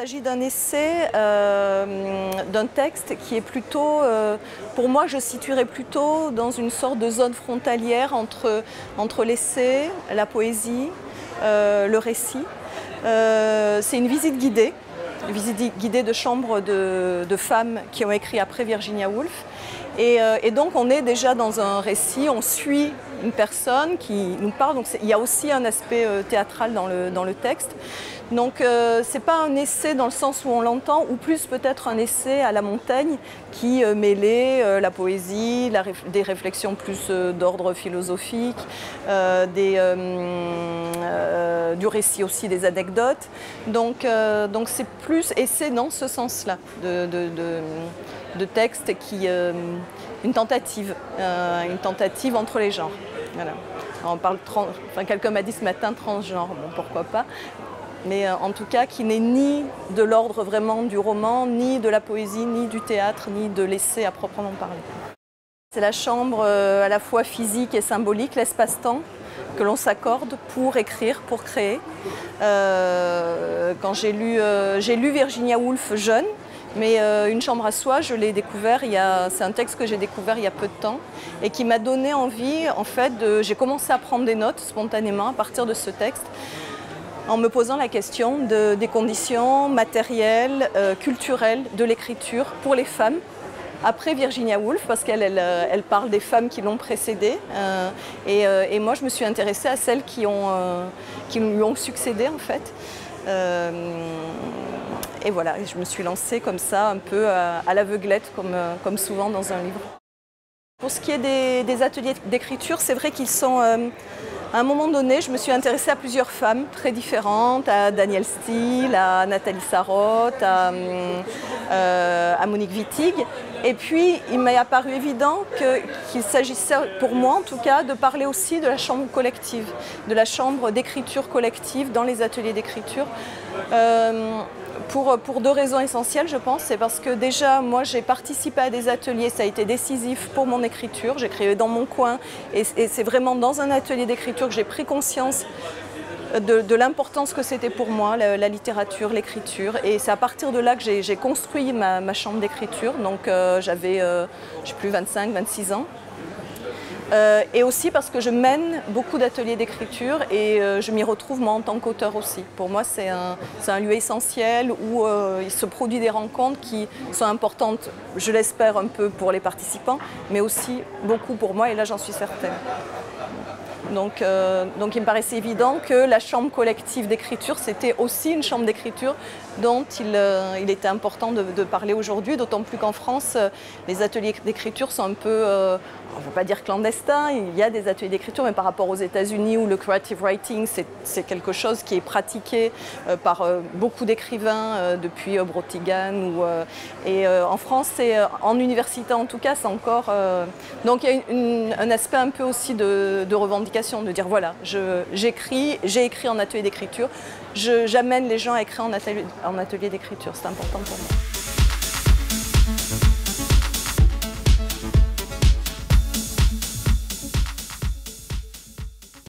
s'agit d'un essai, d'un texte qui est plutôt, pour moi, je situerais plutôt dans une sorte de zone frontalière entre l'essai, la poésie, le récit. C'est une visite guidée de chambres de femmes qui ont écrit après Virginia Woolf. Et donc on est déjà dans un récit, on suit une personne qui nous parle, donc il y a aussi un aspect théâtral dans le texte. Donc ce n'est pas un essai dans le sens où on l'entend, ou plus peut-être un essai à la Montaigne qui mêlait la poésie, des réflexions plus d'ordre philosophique, du récit aussi, des anecdotes. Donc c'est plus essai dans ce sens-là de texte qui une tentative entre les genres. Voilà. On parle quelqu'un m'a dit ce matin transgenre, bon pourquoi pas. Mais en tout cas qui n'est ni de l'ordre vraiment du roman, ni de la poésie, ni du théâtre, ni de l'essai à proprement parler. C'est la chambre à la fois physique et symbolique, l'espace-temps que l'on s'accorde pour écrire, pour créer. Quand j'ai lu Virginia Woolf jeune, mais Une chambre à soi, je l'ai découvert, c'est un texte que j'ai découvert il y a peu de temps et qui m'a donné envie, en fait, j'ai commencé à prendre des notes spontanément à partir de ce texte, en me posant la question des conditions matérielles, culturelles de l'écriture pour les femmes, après Virginia Woolf, parce qu'elle parle des femmes qui l'ont précédée. Et moi, je me suis intéressée à celles qui lui ont succédé, en fait. Et voilà, je me suis lancée comme ça, un peu à l'aveuglette, comme souvent dans un livre. Pour ce qui est des ateliers d'écriture, c'est vrai qu'ils sont... à un moment donné, je me suis intéressée à plusieurs femmes très différentes, à Danielle Steel, à Nathalie Sarraute, à Monique Wittig. Et puis, il m'est apparu évident qu'il s'agissait, pour moi en tout cas, de parler aussi de la chambre collective, de la chambre d'écriture collective dans les ateliers d'écriture. Pour deux raisons essentielles, je pense. C'est parce que déjà, moi, j'ai participé à des ateliers, ça a été décisif pour mon écriture. J'écrivais dans mon coin et c'est vraiment dans un atelier d'écriture que j'ai pris conscience de l'importance que c'était pour moi, la littérature, l'écriture. Et c'est à partir de là que j'ai construit ma chambre d'écriture. Donc j'avais, je ne sais plus, 25, 26 ans. Et aussi parce que je mène beaucoup d'ateliers d'écriture et je m'y retrouve moi en tant qu'auteur aussi. Pour moi, c'est un lieu essentiel où il se produit des rencontres qui sont importantes, je l'espère un peu pour les participants, mais aussi beaucoup pour moi et là j'en suis certaine. Donc il me paraissait évident que la chambre collective d'écriture, c'était aussi une chambre d'écriture dont il était important de parler aujourd'hui, d'autant plus qu'en France, les ateliers d'écriture sont un peu, on ne veut pas dire clandestins, il y a des ateliers d'écriture, mais par rapport aux États-Unis où le creative writing, c'est quelque chose qui est pratiqué par beaucoup d'écrivains depuis Brotigan. Et en France, en université en tout cas, c'est encore... donc il y a un aspect un peu aussi de revendication, de dire voilà, j'ai écrit en atelier d'écriture, j'amène les gens à écrire en atelier d'écriture, c'est important pour moi.